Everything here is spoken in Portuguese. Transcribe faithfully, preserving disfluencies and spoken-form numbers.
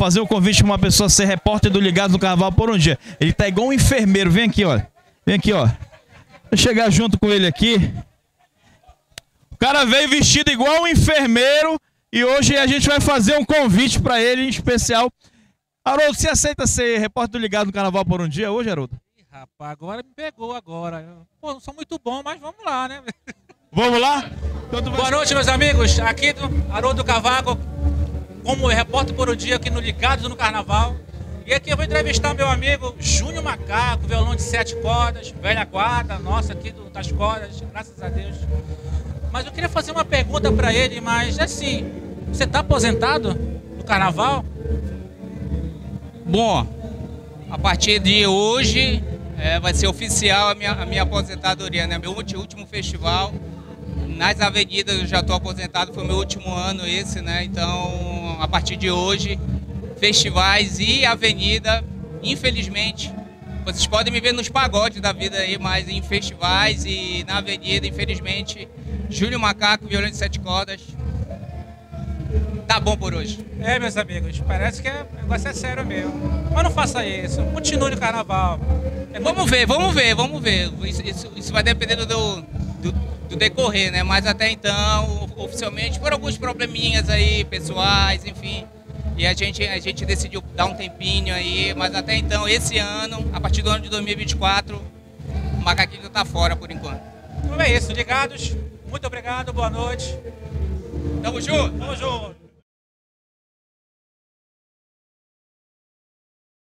fazer um convite para uma pessoa ser repórter do Ligado no Carnaval por um dia. Ele tá igual um enfermeiro. Vem aqui, ó. Vem aqui, ó. Vou chegar junto com ele aqui. O cara veio vestido igual um enfermeiro e hoje a gente vai fazer um convite para ele em especial. Haroldo, você aceita ser repórter do Ligado no Carnaval por um dia hoje, Haroldo? Ih, rapaz, agora me pegou agora. Pô, não sou muito bom, mas vamos lá, né? Vamos lá? Então Boa noite, meus amigos. Aqui do Haroldo Cavaco, como repórter por um dia aqui no Ligado no Carnaval. E aqui eu vou entrevistar meu amigo Júnior Macaco, violão de sete cordas, velha guarda, nossa, aqui do, das cordas, graças a Deus. Mas eu queria fazer uma pergunta para ele, mas assim, você está aposentado no Carnaval? Bom, a partir de hoje é, vai ser oficial a minha, a minha aposentadoria, né? Meu último festival. Nas avenidas eu já estou aposentado, foi meu último ano esse, né? Então, a partir de hoje, festivais e avenida, infelizmente, vocês podem me ver nos pagodes da vida aí, mas em festivais e na avenida, infelizmente, Júnior Macaco, violão de sete cordas, tá bom por hoje. É, meus amigos, parece que é, o negócio é sério mesmo. Mas não faça isso, continue no Carnaval. É vamos muito... ver, vamos ver, vamos ver. Isso, isso, isso vai depender do, do, do decorrer, né? Mas até então, oficialmente, por alguns probleminhas aí, pessoais, enfim. E a gente, a gente decidiu dar um tempinho aí, mas até então, esse ano, a partir do ano de dois mil e vinte e quatro, o Macaquinho tá fora por enquanto. Então é isso, ligados. Muito obrigado, boa noite. Tamo junto. Tamo junto.